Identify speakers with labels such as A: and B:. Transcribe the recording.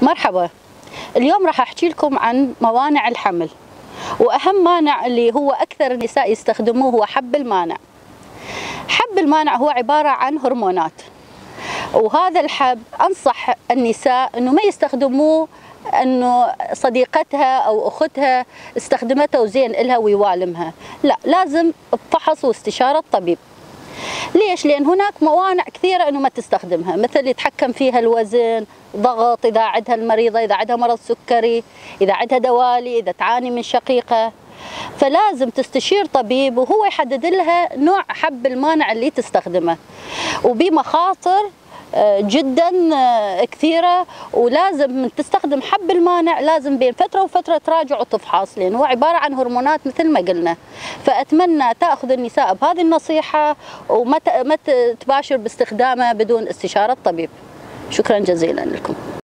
A: مرحبا. اليوم راح احكي لكم عن موانع الحمل، واهم مانع اللي هو اكثر النساء يستخدموه هو حب المانع. حب المانع هو عبارة عن هرمونات، وهذا الحب انصح النساء انه ما يستخدموه انه صديقتها او اختها استخدمته وزين لها ويوالمها، لا، لازم بفحص واستشارة طبيب. ليش؟ لأن هناك موانع كثيرة أنه ما تستخدمها، مثل يتحكم فيها الوزن، ضغط إذا عندها المريضة، إذا عندها مرض سكري، إذا عندها دوالي، إذا تعاني من شقيقة، فلازم تستشير طبيب وهو يحدد لها نوع حب المانع اللي تستخدمه، وبمخاطر جدا كثيرة. ولازم من تستخدم حب المانع لازم بين فترة وفترة تراجع وتفحص، لأنه هو عبارة عن هرمونات مثل ما قلنا. فأتمنى تأخذ النساء بهذه النصيحة وما تباشر باستخدامه بدون استشارة طبيب. شكرا جزيلا لكم.